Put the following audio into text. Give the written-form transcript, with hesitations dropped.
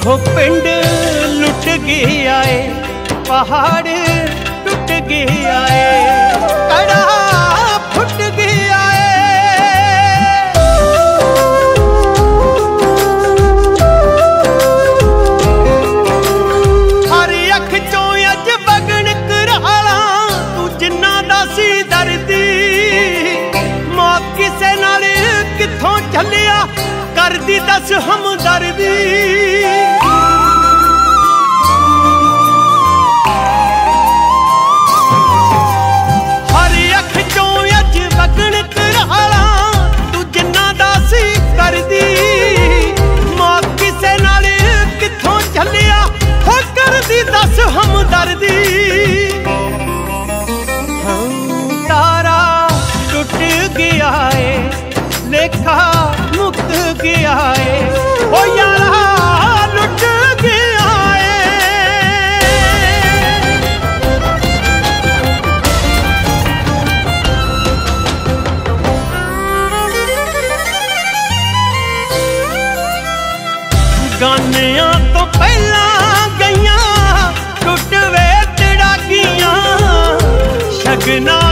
हो पिंड लुट गया है, पहाड़ टूट गया है, कड़ा फुट गया है। हर अख चों अज बगन कराला तू जिन्ना दा सी दर्दी, मौत किसे नाल किथों झलिया कर दी दस हमदर्दी। हर अख चों अज बगन कराला तू जिन्ना दा सी कर दी, मौत किसे नाल किथों झलिया हो कर दी दस हमदर्दी। तारा टूट गया है, लेखा मुक्त गया है, ओ यारा लुट गया है। गानियां तो पहला गईयां टुट वे तड़ाकियां, शगना